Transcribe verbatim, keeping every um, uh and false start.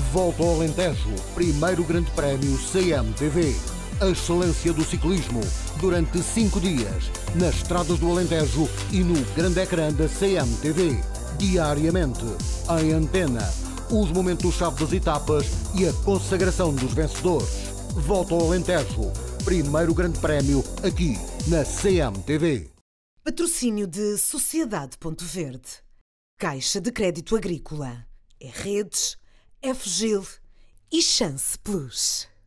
Volta ao Alentejo, primeiro grande prémio C M T V. A excelência do ciclismo durante cinco dias, nas estradas do Alentejo e no grande ecrã da C M T V. Diariamente, em antena, os momentos-chave das etapas e a consagração dos vencedores. Volta ao Alentejo, primeiro grande prémio aqui na C M T V. Patrocínio de Sociedade Ponto Verde, Caixa de Crédito Agrícola, E-Redes, F G I L e Chance Plus.